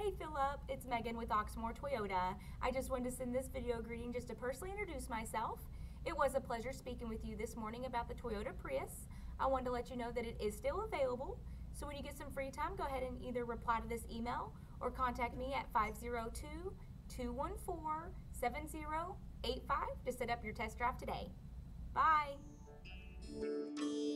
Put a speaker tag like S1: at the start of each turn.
S1: Hey Phillip, it's Megan with Oxmoor Toyota. I just wanted to send this video greeting just to personally introduce myself. It was a pleasure speaking with you this morning about the Toyota Prius. I wanted to let you know that it is still available. So when you get some free time, go ahead and either reply to this email or contact me at 502-214-7085 to set up your test drive today. Bye.